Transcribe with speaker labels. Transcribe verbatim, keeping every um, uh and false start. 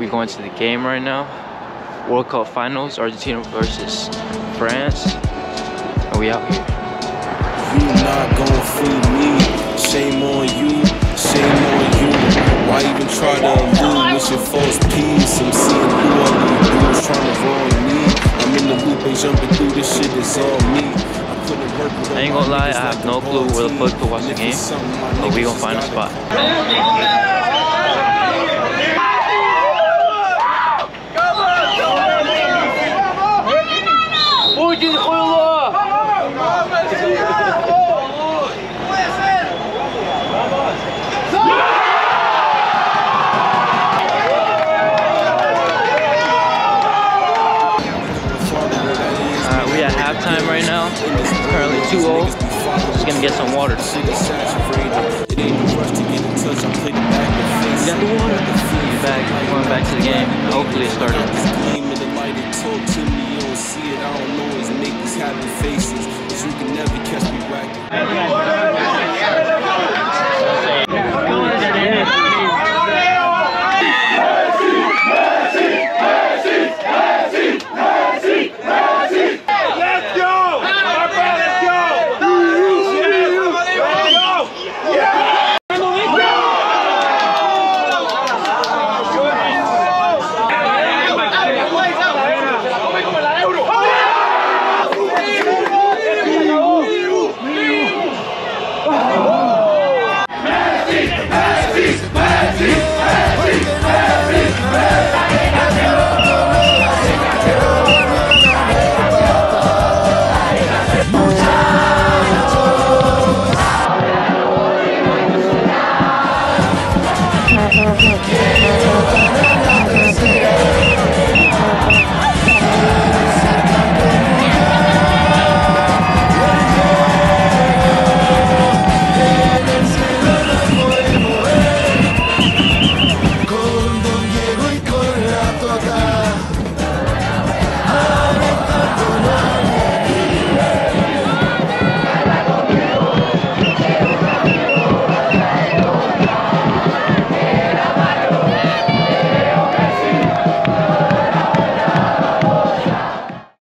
Speaker 1: We going to the game right now. World Cup Finals, Argentina versus France. And we out here.
Speaker 2: You not gonna fool me. Shame on you, shame on you. Why even try to elude with your false peace? I'm seeing who all these dudes trying to wrong me. I'm in the loop and jumping through this shit, it's all me. I put in work with
Speaker 1: I ain't gonna lie, I have no clue where the fuck to watch the game, but we gonna find a spot. Time right now, currently two oh. Just gonna get some water. We got the water. Get back, going back to the game. Hopefully it started.
Speaker 2: I don't know his niggas having faces, but you can never catch me right.